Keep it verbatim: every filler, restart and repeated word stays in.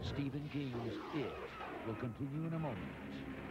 Stephen King's It will continue in a moment.